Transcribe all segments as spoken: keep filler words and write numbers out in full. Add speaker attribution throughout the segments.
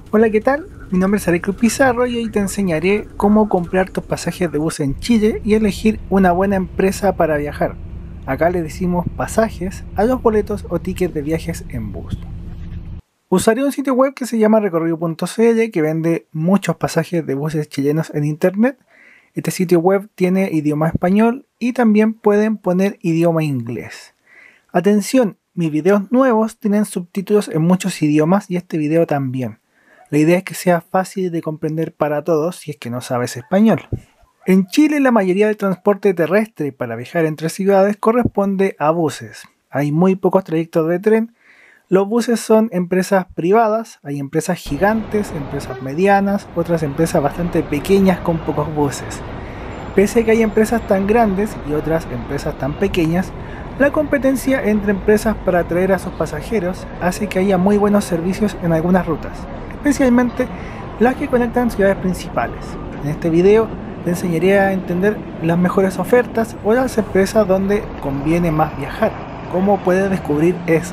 Speaker 1: Hola, ¿qué tal? Mi nombre es Areco Pizarro y hoy te enseñaré cómo comprar tus pasajes de bus en Chile y elegir una buena empresa para viajar. Acá le decimos pasajes a los boletos o tickets de viajes en bus. Usaré un sitio web que se llama recorrido punto c l que vende muchos pasajes de buses chilenos en internet. Este sitio web tiene idioma español y también pueden poner idioma inglés. Atención, mis videos nuevos tienen subtítulos en muchos idiomas y este video también. La idea es que sea fácil de comprender para todos si es que no sabes español. En Chile la mayoría del transporte terrestre para viajar entre ciudades corresponde a buses. Hay muy pocos trayectos de tren. Los buses son empresas privadas, hay empresas gigantes, empresas medianas, otras empresas bastante pequeñas con pocos buses. Pese a que hay empresas tan grandes y otras empresas tan pequeñas, la competencia entre empresas para atraer a sus pasajeros hace que haya muy buenos servicios en algunas rutas, especialmente las que conectan ciudades principales. En este video te enseñaré a entender las mejores ofertas o las empresas donde conviene más viajar. ¿Cómo puedes descubrir eso?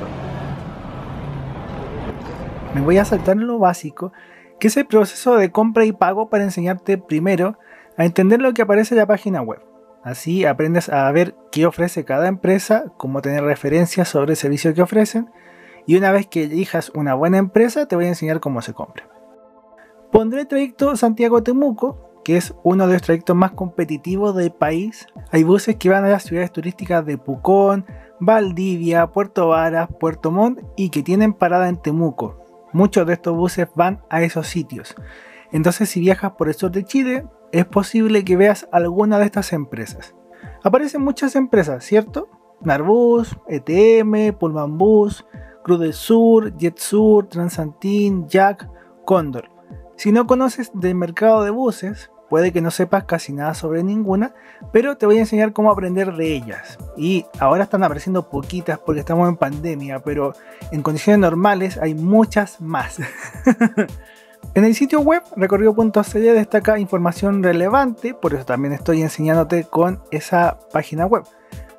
Speaker 1: Me voy a saltar lo básico, que es el proceso de compra y pago, para enseñarte primero a entender lo que aparece en la página web. Así aprendes a ver qué ofrece cada empresa, cómo tener referencias sobre el servicio que ofrecen, y una vez que elijas una buena empresa te voy a enseñar cómo se compra. Pondré el trayecto Santiago-Temuco, que es uno de los trayectos más competitivos del país. Hay buses que van a las ciudades turísticas de Pucón, Valdivia, Puerto Varas, Puerto Montt y que tienen parada en Temuco. Muchos de estos buses van a esos sitios. Entonces, si viajas por el sur de Chile, es posible que veas alguna de estas empresas. Aparecen muchas empresas, ¿cierto? Narbus, E T M, Pullman Bus, Cruz del Sur, JetSur, Transantin, Jack, Cóndor. Si no conoces del mercado de buses, puede que no sepas casi nada sobre ninguna, pero te voy a enseñar cómo aprender de ellas. Y ahora están apareciendo poquitas porque estamos en pandemia, pero en condiciones normales hay muchas más. En el sitio web recorrido punto c l destaca información relevante, por eso también estoy enseñándote con esa página web.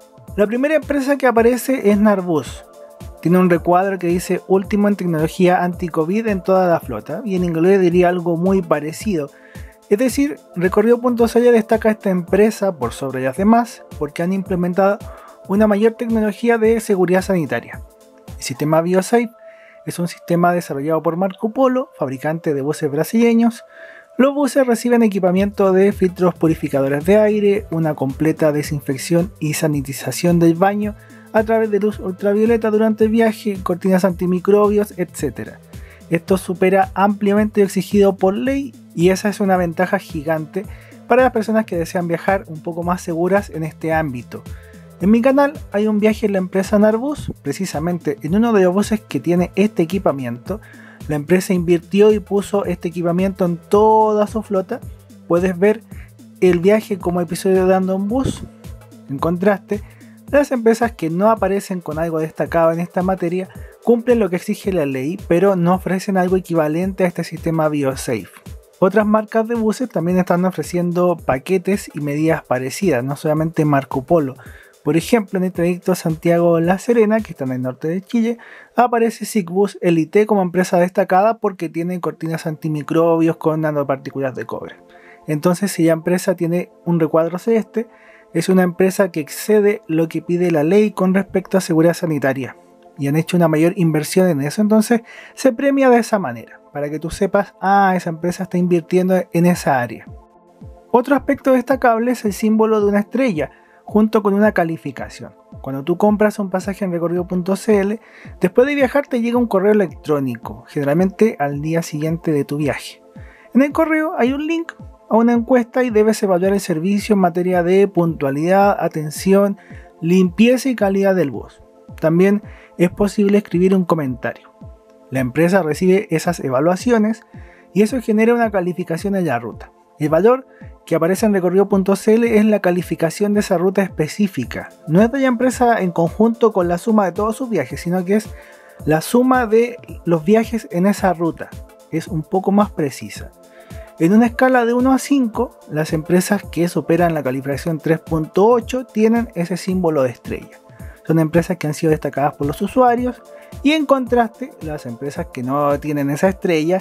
Speaker 1: La primera empresa que aparece es Narbus. Tiene un recuadro que dice último en tecnología anti-COVID en toda la flota, y en inglés diría algo muy parecido. Es decir, recorrido punto c l destaca a esta empresa por sobre las demás porque han implementado una mayor tecnología de seguridad sanitaria. El sistema BioSafe es un sistema desarrollado por Marco Polo, fabricante de buses brasileños. Los buses reciben equipamiento de filtros purificadores de aire, una completa desinfección y sanitización del baño a través de luz ultravioleta durante el viaje, cortinas antimicrobios, etcétera. Esto supera ampliamente lo exigido por ley y esa es una ventaja gigante para las personas que desean viajar un poco más seguras en este ámbito. En mi canal hay un viaje en la empresa Narbus, precisamente en uno de los buses que tiene este equipamiento. La empresa invirtió y puso este equipamiento en toda su flota. Puedes ver el viaje como episodio de Ando en Bus. En contraste, las empresas que no aparecen con algo destacado en esta materia cumplen lo que exige la ley, pero no ofrecen algo equivalente a este sistema BioSafe. Otras marcas de buses también están ofreciendo paquetes y medidas parecidas, no solamente Marco Polo. Por ejemplo, en el trayecto Santiago-La Serena, que está en el norte de Chile, aparece SICBUS Elite como empresa destacada porque tiene cortinas antimicrobios con nanopartículas de cobre. Entonces, si la empresa tiene un recuadro celeste, es una empresa que excede lo que pide la ley con respecto a seguridad sanitaria y han hecho una mayor inversión en eso, entonces se premia de esa manera, para que tú sepas, ah, esa empresa está invirtiendo en esa área. Otro aspecto destacable es el símbolo de una estrella, junto con una calificación. Cuando tú compras un pasaje en recorrido punto c l, después de viajar te llega un correo electrónico, generalmente al día siguiente de tu viaje. En el correo hay un link a una encuesta y debes evaluar el servicio en materia de puntualidad, atención, limpieza y calidad del bus. También es posible escribir un comentario. La empresa recibe esas evaluaciones y eso genera una calificación en la ruta. El valor que aparece en recorrido punto c l es la calificación de esa ruta específica. No es de la empresa en conjunto con la suma de todos sus viajes, sino que es la suma de los viajes en esa ruta. Es un poco más precisa. En una escala de uno a cinco, las empresas que superan la calificación tres punto ocho tienen ese símbolo de estrella. Son empresas que han sido destacadas por los usuarios y en contraste, las empresas que no tienen esa estrella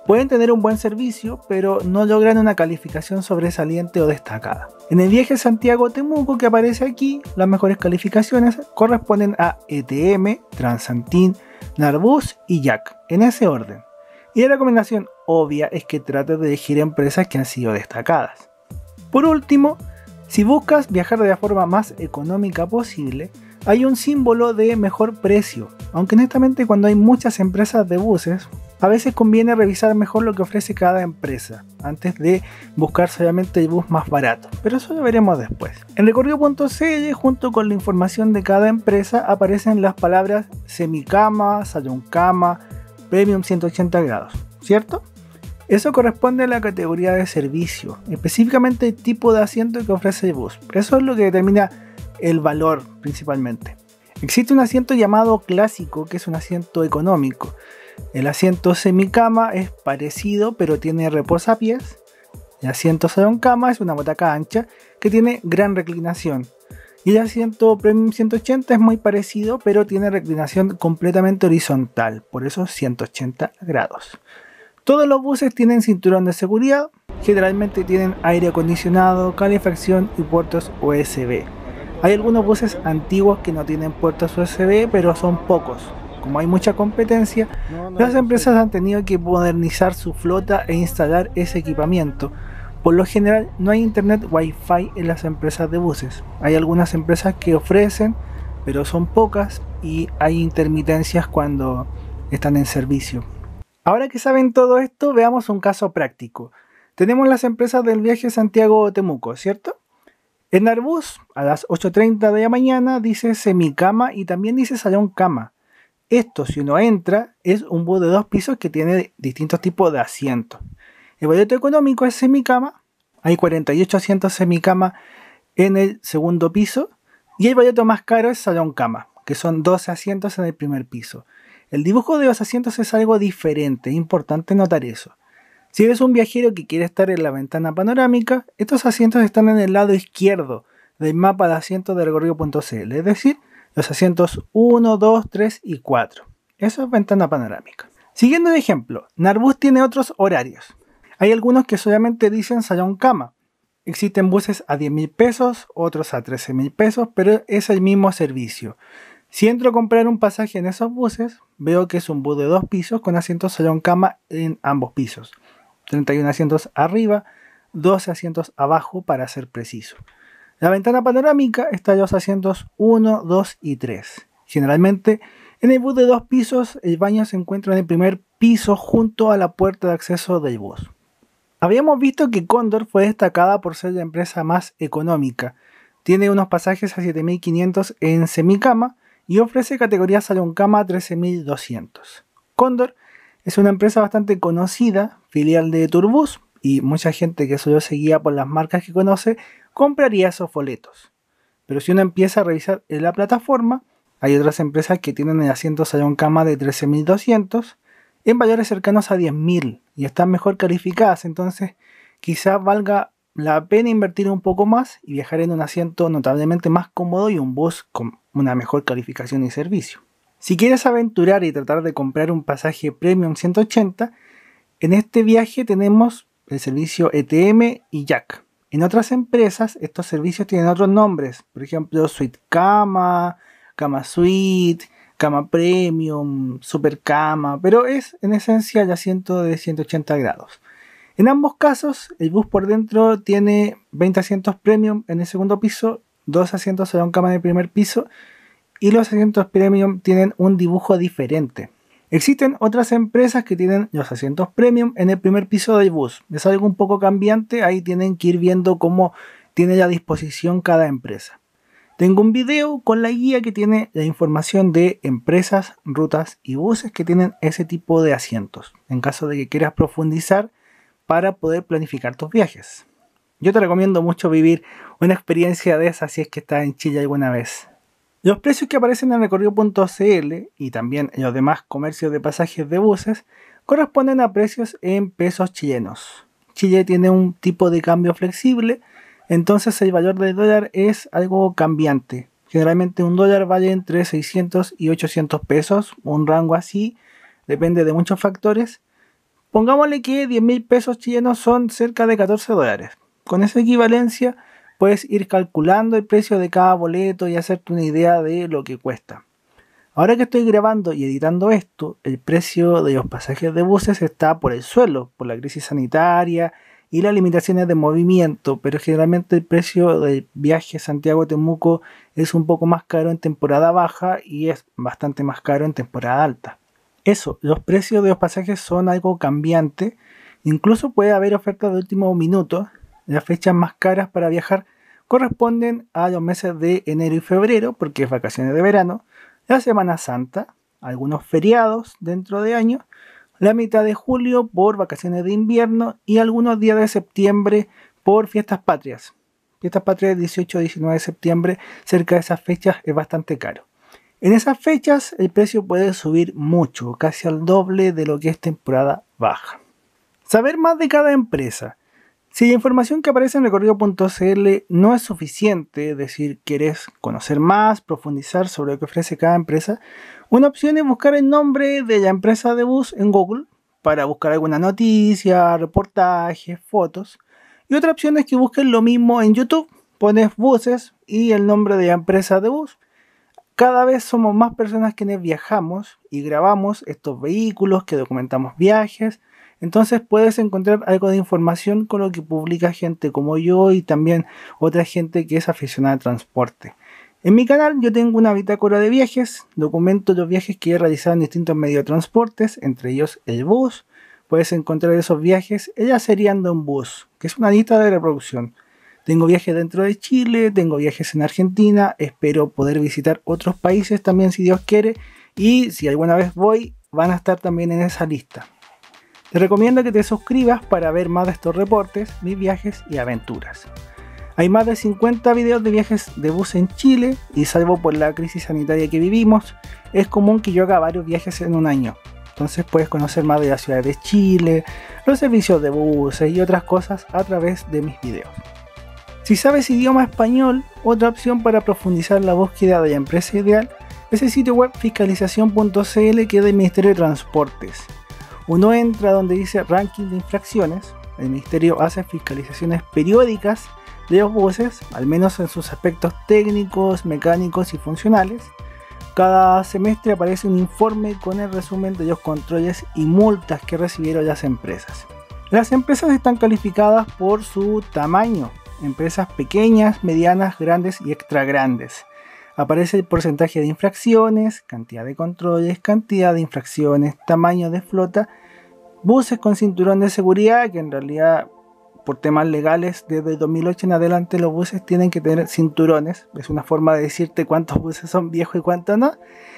Speaker 1: Pueden tener un buen servicio, pero no logran una calificación sobresaliente o destacada. En el viaje Santiago-Temuco que aparece aquí, las mejores calificaciones corresponden a E T M, Transantin, Narbus y Jack, en ese orden. Y la recomendación obvia es que trates de elegir empresas que han sido destacadas. Por último, si buscas viajar de la forma más económica posible, hay un símbolo de mejor precio, aunque honestamente cuando hay muchas empresas de buses, a veces conviene revisar mejor lo que ofrece cada empresa, antes de buscar solamente el bus más barato, pero eso lo veremos después. En recorrido punto c l, junto con la información de cada empresa, aparecen las palabras semicama, salón cama, premium ciento ochenta grados, ¿cierto? Eso corresponde a la categoría de servicio, específicamente el tipo de asiento que ofrece el bus. Eso es lo que determina el valor principalmente. Existe un asiento llamado clásico, que es un asiento económico. El asiento semicama es parecido, pero tiene reposapiés. El asiento salón cama es una butaca ancha que tiene gran reclinación. Y el asiento premium ciento ochenta es muy parecido, pero tiene reclinación completamente horizontal, por eso ciento ochenta grados. Todos los buses tienen cinturón de seguridad, generalmente tienen aire acondicionado, calefacción y puertos U S B. Hay algunos buses antiguos que no tienen puertos U S B, pero son pocos. Como hay mucha competencia, no, no, las empresas han tenido que modernizar su flota e instalar ese equipamiento. Por lo general no hay internet Wi-Fi en las empresas de buses. Hay algunas empresas que ofrecen, pero son pocas y hay intermitencias cuando están en servicio. Ahora que saben todo esto, veamos un caso práctico. Tenemos las empresas del viaje Santiago-Temuco, ¿cierto? En Narbus, a las ocho treinta de la mañana, dice semicama y también dice salón cama. Esto, si uno entra, es un bus de dos pisos que tiene distintos tipos de asientos. El boleto económico es semicama, hay cuarenta y ocho asientos semicama en el segundo piso, y el boleto más caro es salón cama, que son doce asientos en el primer piso. El dibujo de los asientos es algo diferente, es importante notar eso. Si eres un viajero que quiere estar en la ventana panorámica, estos asientos están en el lado izquierdo del mapa de asientos de recorrido punto c l, es decir, los asientos uno, dos, tres y cuatro. Eso es ventana panorámica. Siguiendo el ejemplo, Narbus tiene otros horarios. Hay algunos que solamente dicen salón cama. Existen buses a diez mil pesos, otros a trece mil pesos, pero es el mismo servicio. Si entro a comprar un pasaje en esos buses, veo que es un bus de dos pisos con asientos salón cama en ambos pisos. treinta y uno asientos arriba, doce asientos abajo para ser preciso. La ventana panorámica está en los asientos uno, dos y tres. Generalmente, en el bus de dos pisos, el baño se encuentra en el primer piso junto a la puerta de acceso del bus. Habíamos visto que Cóndor fue destacada por ser la empresa más económica. Tiene unos pasajes a siete mil quinientos en semicama y ofrece categoría salón cama a trece mil doscientos. Cóndor es una empresa bastante conocida, filial de Turbus, y mucha gente que solo se guía por las marcas que conoce compraría esos boletos. Pero si uno empieza a revisar en la plataforma, hay otras empresas que tienen el asiento salón cama de trece mil doscientos en valores cercanos a diez mil y están mejor calificadas, entonces quizás valga la pena invertir un poco más y viajar en un asiento notablemente más cómodo y un bus con una mejor calificación y servicio. Si quieres aventurar y tratar de comprar un pasaje Premium ciento ochenta, en este viaje tenemos el servicio E T M y Jack. En otras empresas estos servicios tienen otros nombres, por ejemplo Suite Cama, Cama Suite, Cama Premium, Super Cama, pero es en esencia el asiento de ciento ochenta grados. En ambos casos el bus por dentro tiene veinte asientos Premium en el segundo piso, dos asientos salón cama en el primer piso y los asientos Premium tienen un dibujo diferente. Existen otras empresas que tienen los asientos Premium en el primer piso del bus. Es algo un poco cambiante, ahí tienen que ir viendo cómo tiene la disposición cada empresa. Tengo un video con la guía que tiene la información de empresas, rutas y buses que tienen ese tipo de asientos, en caso de que quieras profundizar para poder planificar tus viajes. Yo te recomiendo mucho vivir una experiencia de esa si es que estás en Chile alguna vez. Los precios que aparecen en recorrido punto c l y también en los demás comercios de pasajes de buses corresponden a precios en pesos chilenos. Chile tiene un tipo de cambio flexible, entonces el valor del dólar es algo cambiante. Generalmente un dólar vale entre seiscientos y ochocientos pesos, un rango así, depende de muchos factores, Pongámosle que diez mil pesos chilenos son cerca de catorce dólares. Con esa equivalencia puedes ir calculando el precio de cada boleto y hacerte una idea de lo que cuesta. Ahora que estoy grabando y editando esto, el precio de los pasajes de buses está por el suelo, por la crisis sanitaria y las limitaciones de movimiento, pero generalmente el precio del viaje Santiago-Temuco es un poco más caro en temporada baja y es bastante más caro en temporada alta. Eso, los precios de los pasajes son algo cambiante, incluso puede haber ofertas de último minuto. Las fechas más caras para viajar corresponden a los meses de enero y febrero, porque es vacaciones de verano, la Semana Santa, algunos feriados dentro de año, la mitad de julio por vacaciones de invierno y algunos días de septiembre por fiestas patrias. Fiestas patrias del dieciocho a diecinueve de septiembre, cerca de esas fechas es bastante caro. En esas fechas el precio puede subir mucho, casi al doble de lo que es temporada baja. Saber más de cada empresa. Si la información que aparece en recorrido punto c l no es suficiente, es decir, quieres conocer más, profundizar sobre lo que ofrece cada empresa, una opción es buscar el nombre de la empresa de bus en Google para buscar alguna noticia, reportajes, fotos. Y otra opción es que busques lo mismo en YouTube, pones buses y el nombre de la empresa de bus. Cada vez somos más personas quienes viajamos y grabamos estos vehículos, que documentamos viajes. Entonces puedes encontrar algo de información con lo que publica gente como yo y también otra gente que es aficionada al transporte. En mi canal yo tengo una bitácora de viajes, documento los viajes que he realizado en distintos medios de transportes, entre ellos el bus. Puedes encontrar esos viajes en la serie Ando en Bus, que es una lista de reproducción. Tengo viajes dentro de Chile, tengo viajes en Argentina, espero poder visitar otros países también si Dios quiere, y si alguna vez voy, van a estar también en esa lista. Te recomiendo que te suscribas para ver más de estos reportes, mis viajes y aventuras. Hay más de cincuenta videos de viajes de bus en Chile y salvo por la crisis sanitaria que vivimos, es común que yo haga varios viajes en un año. Entonces puedes conocer más de la ciudad de Chile, los servicios de buses y otras cosas a través de mis videos. Si sabes idioma español, otra opción para profundizar la búsqueda de la empresa ideal es el sitio web fiscalización punto c l, que es del Ministerio de Transportes. Uno entra donde dice ranking de infracciones. El ministerio hace fiscalizaciones periódicas de los buses, al menos en sus aspectos técnicos, mecánicos y funcionales. Cada semestre aparece un informe con el resumen de los controles y multas que recibieron las empresas. Las empresas están calificadas por su tamaño, empresas pequeñas, medianas, grandes y extra grandes. Aparece el porcentaje de infracciones, cantidad de controles, cantidad de infracciones, tamaño de flota, buses con cinturón de seguridad, que en realidad por temas legales desde dos mil ocho en adelante los buses tienen que tener cinturones, es una forma de decirte cuántos buses son viejos y cuántos no,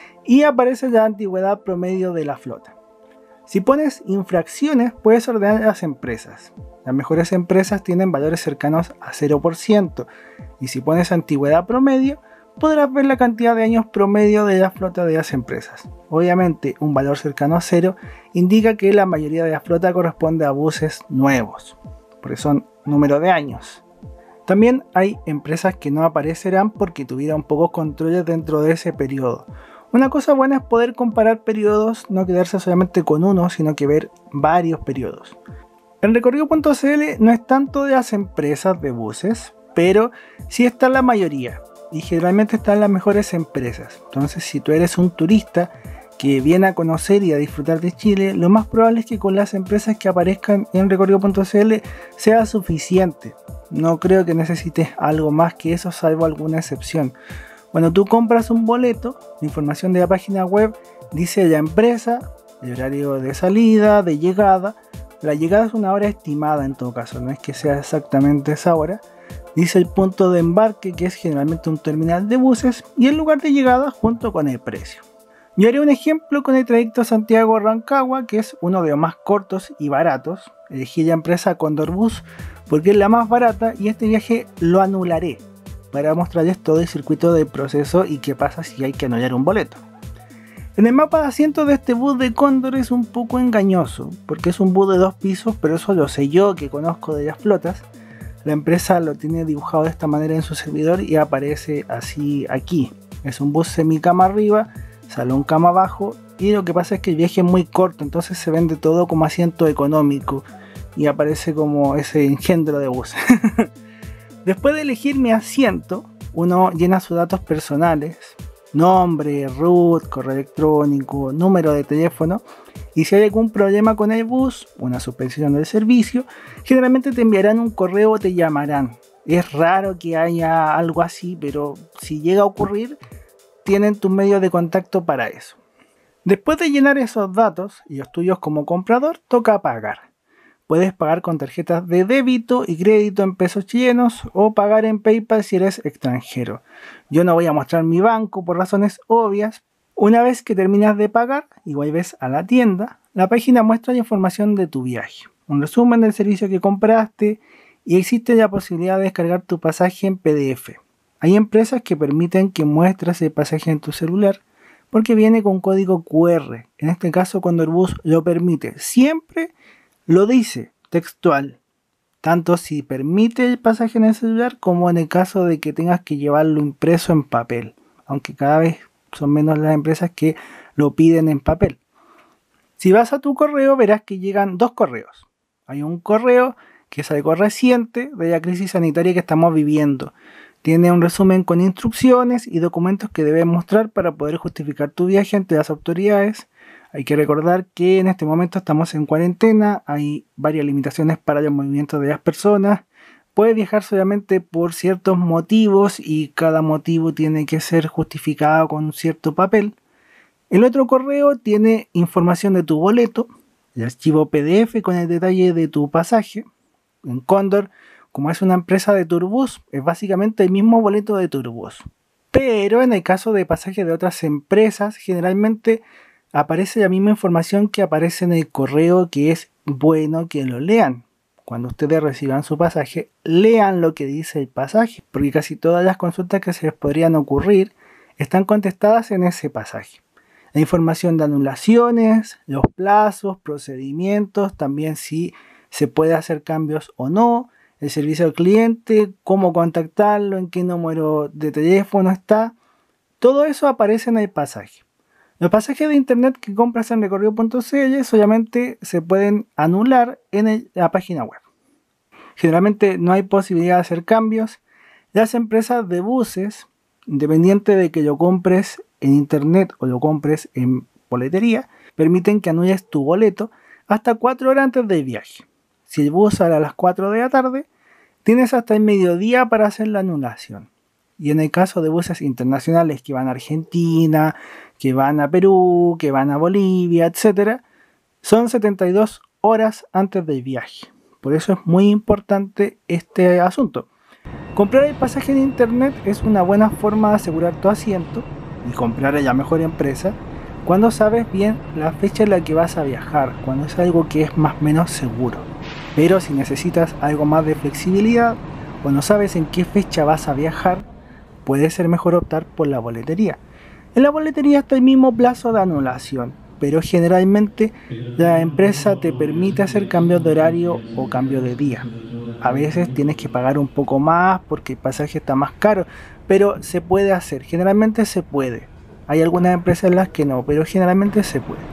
Speaker 1: y aparece la antigüedad promedio de la flota. Si pones infracciones puedes ordenar las empresas. Las mejores empresas tienen valores cercanos a cero por ciento y si pones antigüedad promedio podrás ver la cantidad de años promedio de la flota de las empresas. Obviamente un valor cercano a cero indica que la mayoría de la flota corresponde a buses nuevos, porque son número de años. También hay empresas que no aparecerán porque tuvieron pocos controles dentro de ese periodo. Una cosa buena es poder comparar periodos, no quedarse solamente con uno, sino que ver varios periodos. En recorrido punto c l no es tanto de las empresas de buses, pero sí está la mayoría. Y generalmente están las mejores empresas. Entonces si tú eres un turista que viene a conocer y a disfrutar de Chile, lo más probable es que con las empresas que aparezcan en recorrido punto c l sea suficiente. No creo que necesites algo más que eso, salvo alguna excepción. Cuando tú compras un boleto, la información de la página web dice la empresa, el horario de salida, de llegada. La llegada es una hora estimada en todo caso, no es que sea exactamente esa hora. Dice el punto de embarque, que es generalmente un terminal de buses, y el lugar de llegada junto con el precio. Yo haré un ejemplo con el trayecto Santiago-Rancagua, que es uno de los más cortos y baratos. Elegí la empresa Condor Bus porque es la más barata y este viaje lo anularé para mostrarles todo el circuito del proceso y qué pasa si hay que anular un boleto. En el mapa de asientos de este bus de Condor es un poco engañoso, porque es un bus de dos pisos, pero eso lo sé yo que conozco de las flotas. La empresa lo tiene dibujado de esta manera en su servidor y aparece así aquí. Es un bus semicama arriba, salón cama abajo y lo que pasa es que el viaje es muy corto, entonces se vende todo como asiento económico y aparece como ese engendro de bus. Después de elegir mi asiento, uno llena sus datos personales, nombre, root, correo electrónico, número de teléfono, y si hay algún problema con el bus, una suspensión del servicio, generalmente te enviarán un correo o te llamarán. Es raro que haya algo así, pero si llega a ocurrir, tienen tus medios de contacto para eso. Después de llenar esos datos y los tuyos como comprador, toca pagar. Puedes pagar con tarjetas de débito y crédito en pesos chilenos o pagar en PayPal si eres extranjero. Yo no voy a mostrar mi banco por razones obvias. Una vez que terminas de pagar y vuelves a la tienda, la página muestra la información de tu viaje, un resumen del servicio que compraste y existe la posibilidad de descargar tu pasaje en P D F. Hay empresas que permiten que muestres el pasaje en tu celular porque viene con código Q R. En este caso, cuando el bus lo permite, siempre lo dice textual, tanto si permite el pasaje en el celular como en el caso de que tengas que llevarlo impreso en papel, aunque cada vez son menos las empresas que lo piden en papel. Si vas a tu correo verás que llegan dos correos. Hay un correo que es algo reciente de la crisis sanitaria que estamos viviendo. Tiene un resumen con instrucciones y documentos que debes mostrar para poder justificar tu viaje ante las autoridades. Hay que recordar que en este momento estamos en cuarentena, hay varias limitaciones para los movimientos de las personas. Puedes viajar solamente por ciertos motivos y cada motivo tiene que ser justificado con un cierto papel. El otro correo tiene información de tu boleto, el archivo P D F con el detalle de tu pasaje. En Cóndor, como es una empresa de Turbus, es básicamente el mismo boleto de Turbus. Pero en el caso de pasajes de otras empresas, generalmente aparece la misma información que aparece en el correo, que es bueno que lo lean. Cuando ustedes reciban su pasaje, lean lo que dice el pasaje, porque casi todas las consultas que se les podrían ocurrir están contestadas en ese pasaje. La información de anulaciones, los plazos, procedimientos, también si se puede hacer cambios o no, el servicio al cliente, cómo contactarlo, en qué número de teléfono está, todo eso aparece en el pasaje. Los pasajes de internet que compras en recorrido punto c l solamente se pueden anular en el, la página web. Generalmente no hay posibilidad de hacer cambios. Las empresas de buses, independiente de que lo compres en internet o lo compres en boletería, permiten que anules tu boleto hasta cuatro horas antes del viaje. Si el bus sale a las cuatro de la tarde, tienes hasta el mediodía para hacer la anulación. Y en el caso de buses internacionales que van a Argentina, que van a Perú, que van a Bolivia, etcétera, son setenta y dos horas antes del viaje. Por eso es muy importante este asunto. Comprar el pasaje en internet es una buena forma de asegurar tu asiento y comprar a la mejor empresa cuando sabes bien la fecha en la que vas a viajar, cuando es algo que es más o menos seguro. Pero si necesitas algo más de flexibilidad o no sabes en qué fecha vas a viajar, puede ser mejor optar por la boletería. En la boletería está el mismo plazo de anulación, pero generalmente la empresa te permite hacer cambios de horario o cambio de día. A veces tienes que pagar un poco más porque el pasaje está más caro, pero se puede hacer, generalmente se puede. Hay algunas empresas en las que no, pero generalmente se puede.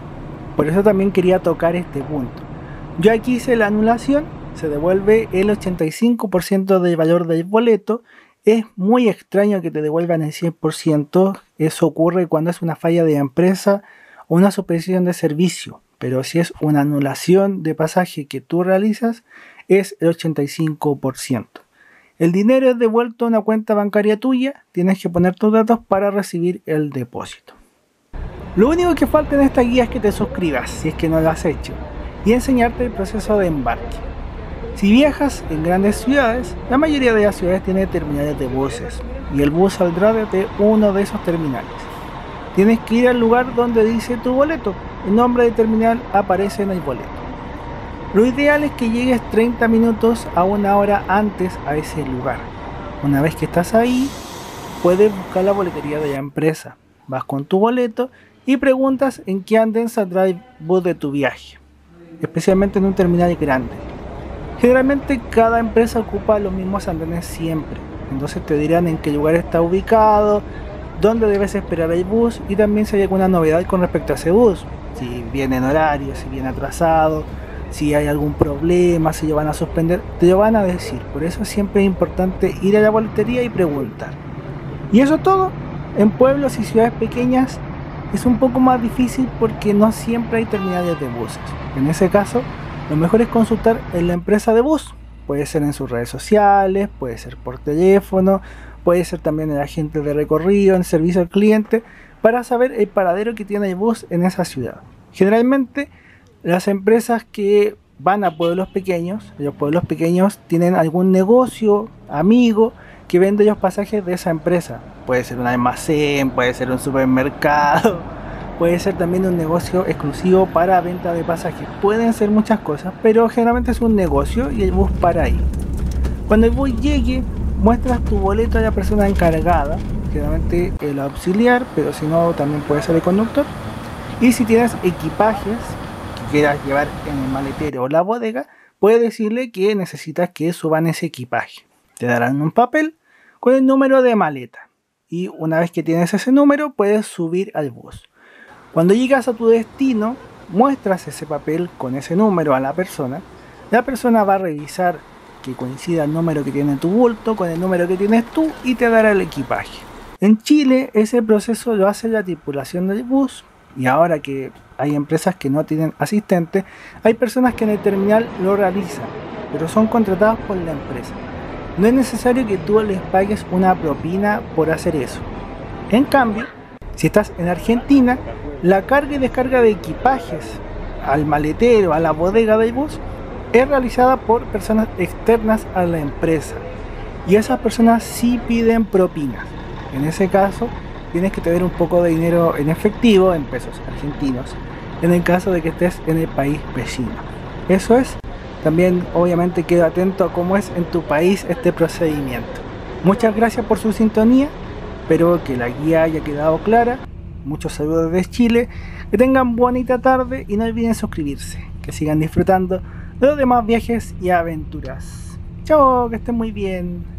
Speaker 1: Por eso también quería tocar este punto. Yo aquí hice la anulación, se devuelve el ochenta y cinco por ciento del valor del boleto. Es muy extraño que te devuelvan el cien por ciento, eso ocurre cuando es una falla de empresa o una suspensión de servicio, pero si es una anulación de pasaje que tú realizas, es el ochenta y cinco por ciento. El dinero es devuelto a una cuenta bancaria tuya, tienes que poner tus datos para recibir el depósito. Lo único que falta en esta guía es que te suscribas, si es que no lo has hecho, y enseñarte el proceso de embarque. Si viajas en grandes ciudades, la mayoría de las ciudades tiene terminales de buses y el bus saldrá desde uno de esos terminales. Tienes que ir al lugar donde dice tu boleto, el nombre del terminal aparece en el boleto. Lo ideal es que llegues treinta minutos a una hora antes a ese lugar. Una vez que estás ahí, puedes buscar la boletería de la empresa. Vas con tu boleto y preguntas en qué anden saldrá el bus de tu viaje, especialmente en un terminal grande. Generalmente cada empresa ocupa los mismos andenes siempre, entonces te dirán en qué lugar está ubicado dónde debes esperar el bus y también si hay alguna novedad con respecto a ese bus, si viene en horario, si viene atrasado, si hay algún problema, si lo van a suspender, te lo van a decir. Por eso siempre es importante ir a la boletería y preguntar. Y eso todo. En pueblos y ciudades pequeñas es un poco más difícil porque no siempre hay terminales de buses. En ese caso, lo mejor es consultar en la empresa de bus. Puede ser en sus redes sociales, puede ser por teléfono, puede ser también el agente de recorrido, en servicio al cliente, para saber el paradero que tiene el bus en esa ciudad. Generalmente, las empresas que van a pueblos pequeños, los pueblos pequeños tienen algún negocio, amigo, que vende los pasajes de esa empresa. Puede ser un almacén, puede ser un supermercado, puede ser también un negocio exclusivo para venta de pasajes. Pueden ser muchas cosas, pero generalmente es un negocio y el bus para ahí. Cuando el bus llegue, muestras tu boleto a la persona encargada, generalmente el auxiliar, pero si no también puede ser el conductor. Y si tienes equipajes que quieras llevar en el maletero o la bodega, puedes decirle que necesitas que suban ese equipaje. Te darán un papel con el número de maleta y una vez que tienes ese número puedes subir al bus. Cuando llegas a tu destino, muestras ese papel con ese número a la persona. La persona va a revisar que coincida el número que tiene tu bulto con el número que tienes tú y te dará el equipaje. En Chile ese proceso lo hace la tripulación del bus, y ahora que hay empresas que no tienen asistente, hay personas que en el terminal lo realizan, pero son contratadas por la empresa. No es necesario que tú les pagues una propina por hacer eso. En cambio, si estás en Argentina, la carga y descarga de equipajes al maletero, a la bodega del bus, es realizada por personas externas a la empresa. Y esas personas sí piden propinas. En ese caso, tienes que tener un poco de dinero en efectivo, en pesos argentinos, en el caso de que estés en el país vecino. Eso es. También obviamente queda atento a cómo es en tu país este procedimiento. Muchas gracias por su sintonía, espero que la guía haya quedado clara. Muchos saludos desde Chile, que tengan bonita tarde y no olviden suscribirse, que sigan disfrutando de los demás viajes y aventuras. Chao, que estén muy bien.